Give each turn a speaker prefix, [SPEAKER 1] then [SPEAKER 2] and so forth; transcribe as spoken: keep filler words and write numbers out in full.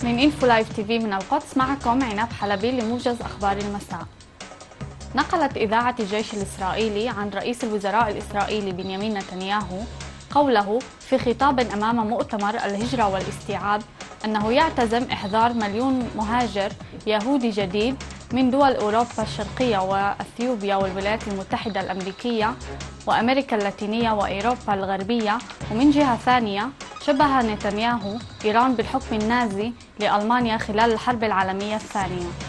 [SPEAKER 1] من إنفو لايف تي في من القدس، معكم عناب حلبي لموجز أخبار المساء. نقلت إذاعة الجيش الإسرائيلي عن رئيس الوزراء الإسرائيلي بنيامين نتنياهو قوله في خطاب أمام مؤتمر الهجرة والاستيعاب أنه يعتزم إحضار مليون مهاجر يهودي جديد من دول أوروبا الشرقية وأثيوبيا والولايات المتحدة الأمريكية وأمريكا اللاتينية وأوروبا الغربية. ومن جهة ثانية شبه نتنياهو إيران بالحكم النازي لألمانيا خلال الحرب العالمية الثانية.